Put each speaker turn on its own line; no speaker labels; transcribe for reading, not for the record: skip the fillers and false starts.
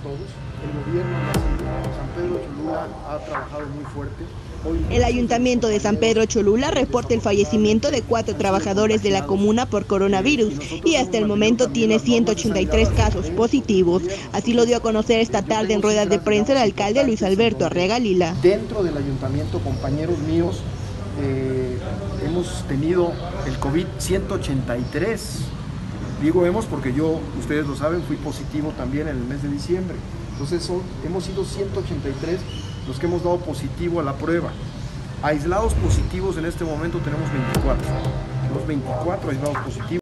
todos. El gobierno de San Pedro Cholula ha trabajado muy fuerte.
El Ayuntamiento de San Pedro Cholula reporta el fallecimiento de 4 trabajadores de la comuna por coronavirus y hasta el momento tiene 183 casos positivos. Así lo dio a conocer esta tarde en ruedas de prensa el alcalde Luis Alberto Arrega Lila.
Dentro del ayuntamiento, compañeros míos, hemos tenido el COVID 183. Digo hemos porque yo, ustedes lo saben, fui positivo también en el mes de diciembre. Entonces hemos sido 183 los que hemos dado positivo a la prueba. Aislados positivos en este momento tenemos 24. Los 24 aislados positivos.